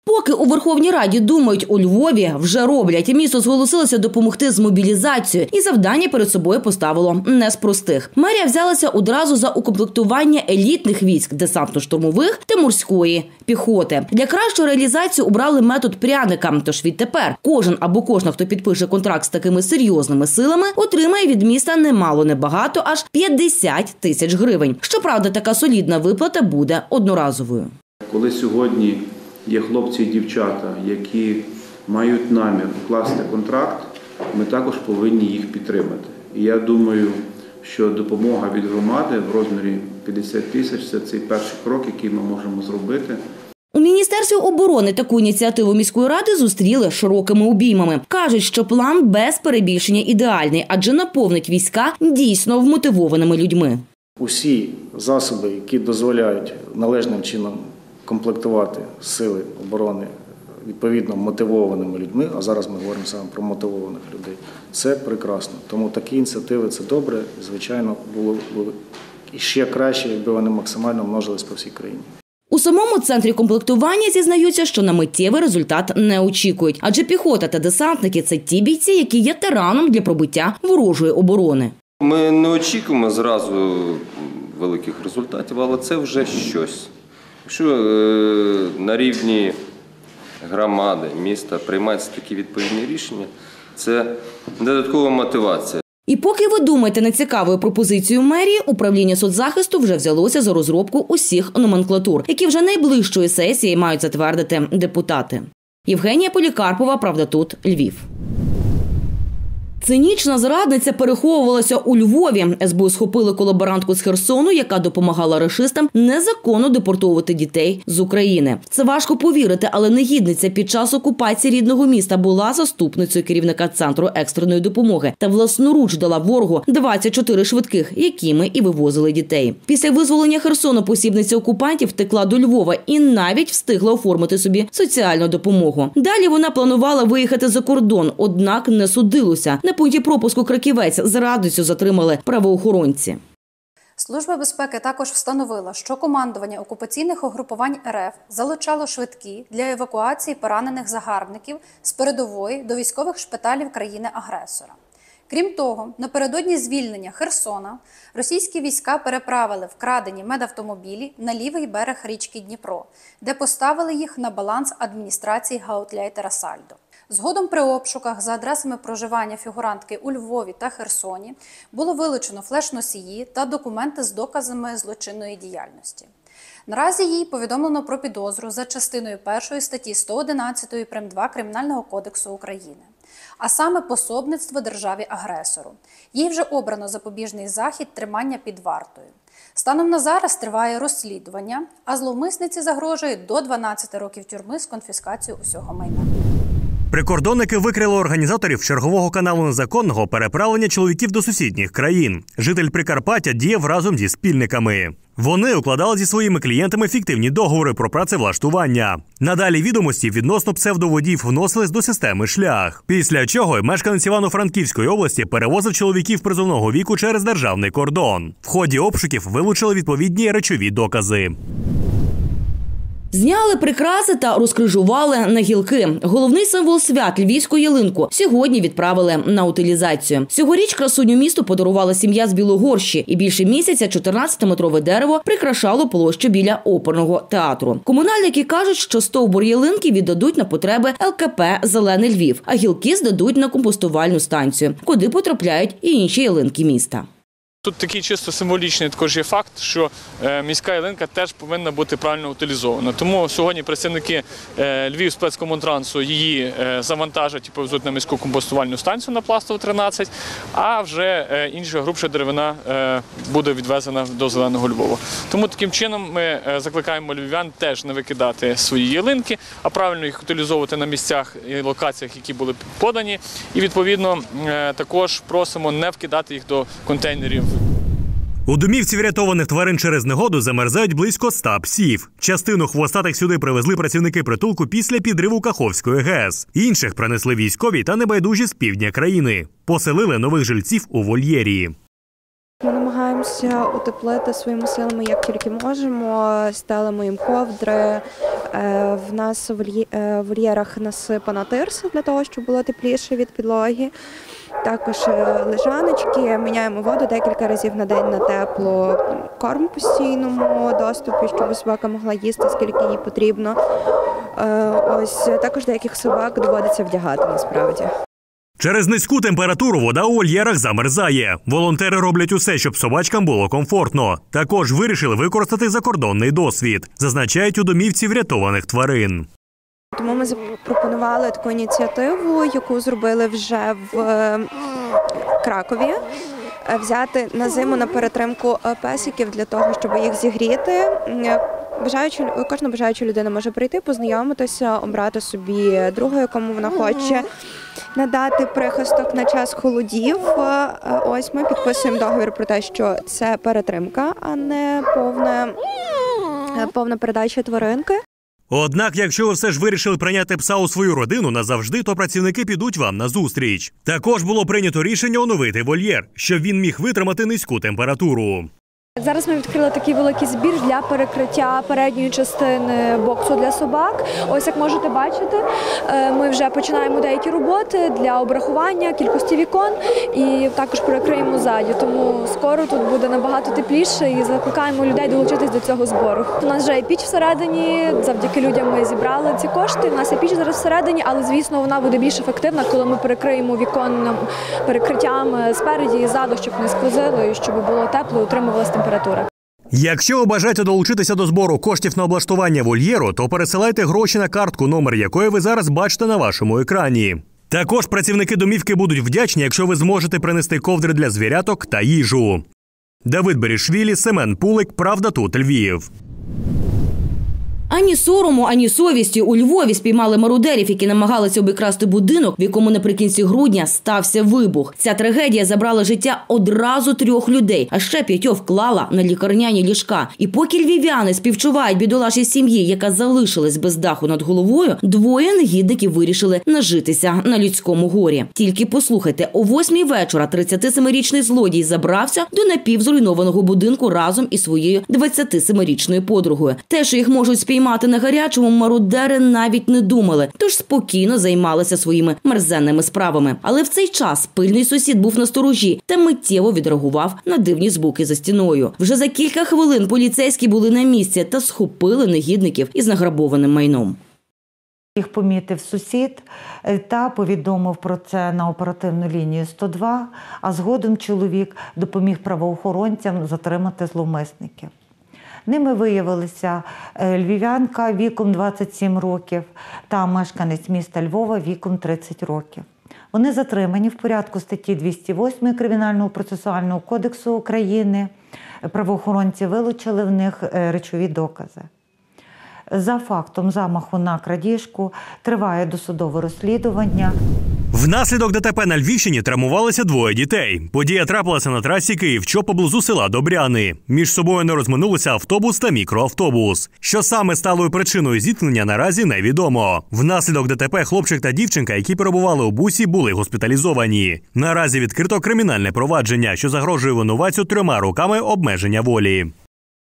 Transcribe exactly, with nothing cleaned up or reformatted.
Поки у Верховній Раді думають, у Львові вже роблять. Місто зголосилося допомогти з мобілізацією і завдання перед собою поставило не з простих. Мерія взялася одразу за укомплектування елітних військ, десантно-штурмових та морської піхоти. Для кращої реалізації обрали метод пряника. Тож відтепер кожен або кожна, хто підпише контракт з такими серйозними силами, отримає від міста немало небагато, аж п'ятдесят тисяч гривень. Щоправда, така солідна виплата буде одноразовою. Коли сьогодні є хлопці і дівчата, які мають намір укласти контракт, ми також повинні їх підтримати. І я думаю, що допомога від громади в розмірі п'ятдесят тисяч – це цей перший крок, який ми можемо зробити. У Міністерстві оборони таку ініціативу міської ради зустріли широкими обіймами. Кажуть, що план без перебільшення ідеальний, адже наповнить війська дійсно вмотивованими людьми. Усі засоби, які дозволяють належним чином комплектувати сили оборони відповідно мотивованими людьми, а зараз ми говоримо саме про мотивованих людей, це прекрасно. Тому такі ініціативи – це добре, звичайно, було б і ще краще, якби вони максимально множились по всій країні. У самому центрі комплектування зізнаються, що на миттєвий результат не очікують. Адже піхота та десантники – це ті бійці, які є тараном для пробиття ворожої оборони. Ми не очікуємо зразу великих результатів, але це вже щось. Якщо е, на рівні громади, міста приймаються такі відповідні рішення, це додаткова мотивація. І поки ви думаєте над цікавою пропозицією мерії, управління соцзахисту вже взялося за розробку усіх номенклатур, які вже найближчої сесії мають затвердити депутати. Євгенія Полікарпова, «Правда тут», Львів. Цинічна зрадниця переховувалася у Львові. ес бе у схопили колаборантку з Херсону, яка допомагала рашистам незаконно депортовувати дітей з України. Це важко повірити, але негідниця під час окупації рідного міста була заступницею керівника Центру екстреної допомоги та власноруч дала ворогу двадцять чотири швидких, якими і вивозили дітей. Після визволення Херсону посібниця окупантів втекла до Львова і навіть встигла оформити собі соціальну допомогу. Далі вона планувала виїхати за кордон, однак не судилося. На пункті пропуску Краківець зрадницю затримали правоохоронці. Служба безпеки також встановила, що командування окупаційних угрупувань ер еф залучало швидкі для евакуації поранених загарбників з передової до військових шпиталів країни-агресора. Крім того, напередодні звільнення Херсона російські війська переправили вкрадені медавтомобілі на лівий берег річки Дніпро, де поставили їх на баланс адміністрації гауляйтера Сальдо. Згодом при обшуках за адресами проживання фігурантки у Львові та Херсоні було вилучено флеш-носії та документи з доказами злочинної діяльності. Наразі їй повідомлено про підозру за частиною першої статті сто одинадцять прим. два Кримінального кодексу України, а саме пособництво державі-агресору. Їй вже обрано запобіжний захід тримання під вартою. Станом на зараз триває розслідування, а зловмисниці загрожує до дванадцяти років тюрми з конфіскацією усього майна. Прикордонники викрили організаторів чергового каналу незаконного переправлення чоловіків до сусідніх країн. Житель Прикарпаття діяв разом зі спільниками. Вони укладали зі своїми клієнтами фіктивні договори про працевлаштування. Надалі відомості відносно псевдоводіїв вносились до системи «Шлях». Після чого мешканець Івано-Франківської області перевозив чоловіків призовного віку через державний кордон. В ході обшуків вилучили відповідні речові докази. Зняли прикраси та розкрижували на гілки. Головний символ свят – львівську ялинку – сьогодні відправили на утилізацію. Цьогоріч красуню місту подарувала сім'я з Білогорщі. І більше місяця чотирнадцятиметрове дерево прикрашало площу біля оперного театру. Комунальники кажуть, що стовбур ялинки віддадуть на потреби ел ка пе «Зелений Львів», а гілки здадуть на компостувальну станцію, куди потрапляють і інші ялинки міста. Тут такий чисто символічний також є факт, що міська ялинка теж повинна бути правильно утилізована. Тому сьогодні працівники Львівспецкомунтрансу її завантажать і повезуть на міську компостувальну станцію на Пластову, тринадцять, а вже інша грубша деревина буде відвезена до Зеленого Львова. Тому таким чином ми закликаємо львів'ян теж не викидати свої ялинки, а правильно їх утилізовувати на місцях і локаціях, які були подані. І відповідно також просимо не вкидати їх до контейнерів. У домівці врятованих тварин через негоду замерзають близько ста псів. Частину хвостатих сюди привезли працівники притулку після підриву Каховської ГЕС. Інших принесли військові та небайдужі з півдня країни. Поселили нових жильців у вольєрі. Ми намагаємося утеплити своїми силами, як тільки можемо, стелимо їм ковдри. В нас в вольєрах насипана тирса для того, щоб було тепліше від підлоги. Також лежаночки, міняємо воду декілька разів на день на тепло, корм в постійному доступі, щоб собака могла їсти, скільки їй потрібно. Ось також деяких собак доводиться вдягати насправді. Через низьку температуру вода у вольєрах замерзає. Волонтери роблять усе, щоб собачкам було комфортно. Також вирішили використати закордонний досвід, зазначають у домівці врятованих тварин. Тому ми запропонували таку ініціативу, яку зробили вже в Кракові, взяти на зиму на перетримку песиків для того, щоб їх зігріти. Бажаючи, кожна бажаюча людина може прийти, познайомитися, обрати собі друга, якому вона хоче, надати прихисток на час холодів. Ось ми підписуємо договір про те, що це перетримка, а не повна, повна передача тваринки. Однак, якщо ви все ж вирішили прийняти пса у свою родину назавжди, то працівники підуть вам на зустріч. Також було прийнято рішення оновити вольєр, щоб він міг витримати низьку температуру. Зараз ми відкрили такий великий збір для перекриття передньої частини боксу для собак. Ось як можете бачити, ми вже починаємо деякі роботи для обрахування кількості вікон і також перекриємо ззаді. Тому скоро тут буде набагато тепліше і закликаємо людей долучитись до цього збору. У нас вже є піч всередині, завдяки людям ми зібрали ці кошти. У нас є піч зараз всередині, але, звісно, вона буде більш ефективна, коли ми перекриємо віконним перекриттям спереді і ззаду, щоб не сквозило і щоб було тепло і утримувалася температура. Якщо ви бажаєте долучитися до збору коштів на облаштування вольєру, то пересилайте гроші на картку, номер якої ви зараз бачите на вашому екрані. Також працівники домівки будуть вдячні, якщо ви зможете принести ковдри для звіряток та їжу. Давид Берішвілі, Семен Пулик, Правда тут, Львів. Ані сорому, ані совісті у Львові спіймали мародерів, які намагалися обікрасти будинок, в якому наприкінці грудня стався вибух. Ця трагедія забрала життя одразу трьох людей, а ще п'ятьох вклала на лікарняні ліжка. І поки львів'яни співчувають бідолашій сім'ї, яка залишилась без даху над головою, двоє негідників вирішили нажитися на людському горі. Тільки послухайте, о восьмій вечора тридцятисемирічний злодій забрався до напівзруйнованого будинку разом із своєю двадцятисемирічною подругою. Те, що їх можуть спіймати Спіймати на гарячому, мародери навіть не думали, тож спокійно займалися своїми мерзенними справами. Але в цей час пильний сусід був на сторожі та миттєво відреагував на дивні звуки за стіною. Вже за кілька хвилин поліцейські були на місці та схопили негідників із награбованим майном. Їх помітив сусід та повідомив про це на оперативну лінію сто два, а згодом чоловік допоміг правоохоронцям затримати зловмисників. Ними виявилися львів'янка віком двадцять сім років та мешканець міста Львова віком тридцять років. Вони затримані в порядку статті двісті восьмої Кримінального процесуального кодексу України. Правоохоронці вилучили в них речові докази. За фактом замаху на крадіжку триває досудове розслідування. Внаслідок ДТП на Львівщині травмувалися двоє дітей. Подія трапилася на трасі Київ-Чоп поблизу села Добряни. Між собою не розминулися автобус та мікроавтобус. Що саме стало причиною зіткнення, наразі невідомо. Внаслідок ДТП хлопчик та дівчинка, які перебували у бусі, були госпіталізовані. Наразі відкрито кримінальне провадження, що загрожує винуватцю трьома роками обмеження волі.